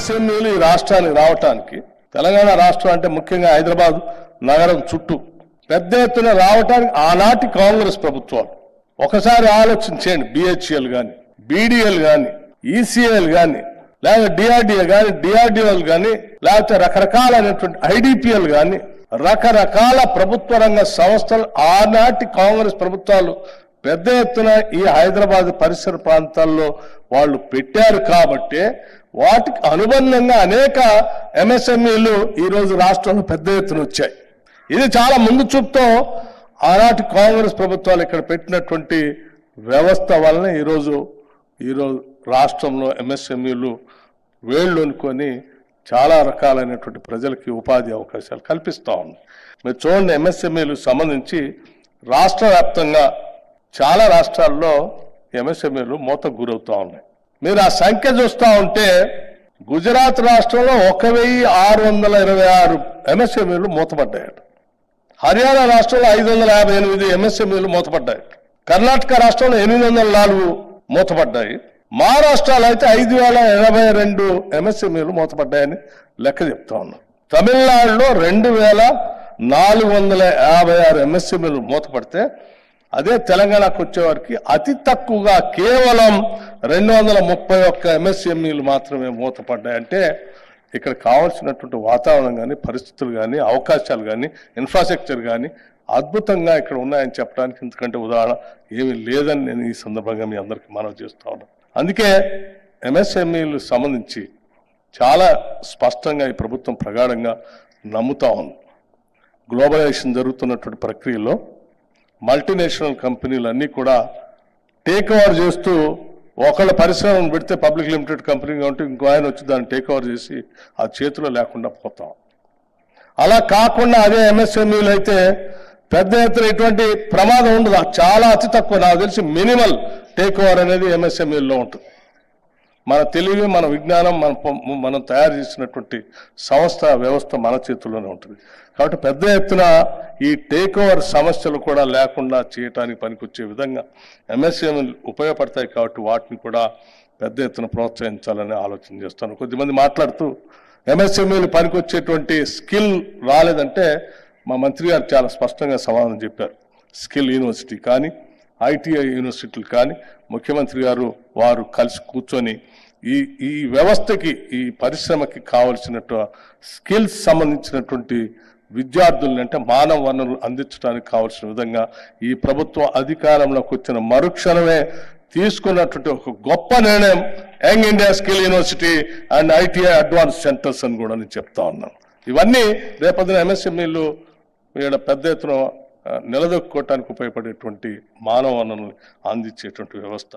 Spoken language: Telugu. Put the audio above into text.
ఎంఎస్ఎంఈలు ఈ రాష్ట్రానికి రావటానికి, తెలంగాణ రాష్ట్రం అంటే ముఖ్యంగా హైదరాబాద్ నగరం చుట్టూ పెద్ద ఎత్తున రావటానికి ఆనాటి కాంగ్రెస్ ప్రభుత్వాలు ఒకసారి ఆలోచించేయండి. బిహెచ్ఎల్ కానీ, బీడీఎల్ కానీ, ఈసీఎల్ కానీ, లేకపోతే డిఆర్డిఏ కానీ, డిఆర్డిఓలు కానీ, లేకపోతే రకరకాలైనటువంటి ఐడిపిఎల్ కానీ, రకరకాల ప్రభుత్వ రంగ సంస్థలు ఆనాటి కాంగ్రెస్ ప్రభుత్వాలు పెద్ద ఎత్తున ఈ హైదరాబాద్ పరిసర ప్రాంతాల్లో వాళ్ళు పెట్టారు. కాబట్టి వాటికి అనుబంధంగా అనేక ఎంఎస్ఎంఈలు ఈరోజు రాష్ట్రంలో పెద్ద ఎత్తున వచ్చాయి. ఇది చాలా ముందు చూపుతో ఆనాటి కాంగ్రెస్ ప్రభుత్వాలు ఇక్కడ పెట్టినటువంటి వ్యవస్థ వలన ఈరోజు రాష్ట్రంలో ఎంఎస్ఎంఈలు వేళ్ళు అనుకొని చాలా రకాలైనటువంటి ప్రజలకి ఉపాధి అవకాశాలు కల్పిస్తూ ఉన్నాయి. మీరు చూడండి, ఎంఎస్ఎంఈలు సంబంధించి రాష్ట్ర వ్యాప్తంగా చాలా రాష్ట్రాల్లో ఎంఎస్ఎంఈలు మూతకు గురవుతూ ఉన్నాయి. మీరు ఆ సంఖ్య చూస్తూ ఉంటే గుజరాత్ రాష్ట్రంలో 1626 ఎంఎస్ఎంఈలు మూతపడ్డాయి. హర్యానా రాష్ట్రంలో 558 ఎంఎస్ఎంఈలు మూతపడ్డాయి. కర్ణాటక రాష్ట్రంలో 804 మూతపడ్డాయి. మహారాష్ట్రలో అయితే 5082 ఎంఎస్ఎంఈలు మూతపడ్డాయని లెక్క చెప్తా ఉన్నాం. తమిళనాడులో 2456 ఎంఎస్ఎంఈలు మూతపడితే, అదే తెలంగాణకు వచ్చేవారికి అతి తక్కువగా కేవలం 231 ఎంఎస్ఎంఈలు మాత్రమే మూతపడ్డాయంటే ఇక్కడ కావాల్సినటువంటి వాతావరణం కానీ, పరిస్థితులు కానీ, అవకాశాలు కానీ, ఇన్ఫ్రాస్ట్రక్చర్ కానీ అద్భుతంగా ఇక్కడ ఉన్నాయని చెప్పడానికి ఇంతకంటే ఉదాహరణ ఏమీ లేదని నేను ఈ సందర్భంగా మీ అందరికీ మనవి చేస్తా ఉన్నాను. అందుకే ఎంఎస్ఎంఈలు సంబంధించి చాలా స్పష్టంగా ఈ ప్రభుత్వం ప్రగాఢంగా నమ్ముతా ఉంది. గ్లోబలైజేషన్ జరుగుతున్నటువంటి ప్రక్రియలో మల్టీనేషనల్ కంపెనీలు అన్నీ కూడా టేక్ ఓవర్ చేస్తూ, ఒకళ్ళ పరిశ్రమను పెడితే పబ్లిక్ లిమిటెడ్ కంపెనీగా ఉంటే ఇంకో ఆయన వచ్చి దాన్ని టేక్ ఓవర్ చేసి ఆ చేతిలో లేకుండా పోతాం. అలా కాకుండా అదే ఎంఎస్ఎంఈలు అయితే పెద్ద ఎత్తున ఇటువంటి ప్రమాదం ఉండదు. చాలా అతి తక్కువ, నాకు తెలిసి మినిమల్ టేక్ ఓవర్ అనేది ఎంఎస్ఎంఈల్లో ఉంటుంది. మన తెలివి, మన విజ్ఞానం, మనం తయారు చేసినటువంటి సంస్థ వ్యవస్థ మన చేతుల్లోనే ఉంటుంది. కాబట్టి పెద్ద ఎత్తున ఈ టేక్ ఓవర్ సమస్యలు కూడా లేకుండా చేయడానికి పనికొచ్చే విధంగా ఎంఎస్ఎంఈలు ఉపయోగపడతాయి. కాబట్టి వాటిని కూడా పెద్ద ఎత్తున ప్రోత్సహించాలని ఆలోచన చేస్తాను. కొద్దిమంది మాట్లాడుతూ ఎంఎస్ఎంఈలు పనికొచ్చేటువంటి స్కిల్ రాలేదంటే మా మంత్రి గారు చాలా స్పష్టంగా సమాధానం చెప్పారు. స్కిల్ యూనివర్సిటీ కానీ, ఐటీఐ యూనివర్సిటీలు కానీ ముఖ్యమంత్రి గారు వారు కలిసి కూర్చొని ఈ వ్యవస్థకి, ఈ పరిశ్రమకి కావలసినట్టు స్కిల్స్ సంబంధించినటువంటి విద్యార్థుల్ని, అంటే మానవ వనరులు అందించడానికి కావాల్సిన విధంగా ఈ ప్రభుత్వం అధికారంలోకి వచ్చిన మరుక్షణమే తీసుకున్నటువంటి ఒక గొప్ప నిర్ణయం young India skill university and ITI advance centres అని కూడా నేను చెప్తా ఉన్నాను. ఇవన్నీ రేపొద్దున ఎంఎస్ఎంఈలు పెద్ద ఎత్తున నిలదొక్కుకోవటానికి ఉపయోగపడేటువంటి మానవ వనరులు అందించేటువంటి వ్యవస్థ.